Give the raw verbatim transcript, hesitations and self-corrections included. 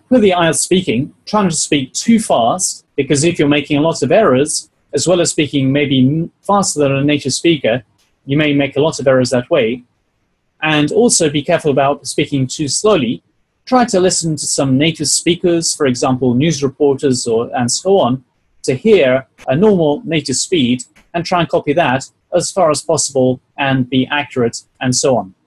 with the I E L T S speaking, try not to speak too fast, because if you're making a lot of errors, as well as speaking maybe faster than a native speaker, you may make a lot of errors that way. And also be careful about speaking too slowly. Try to listen to some native speakers, for example, news reporters or, and so on, to hear a normal native speed and try and copy that as far as possible and be accurate and so on.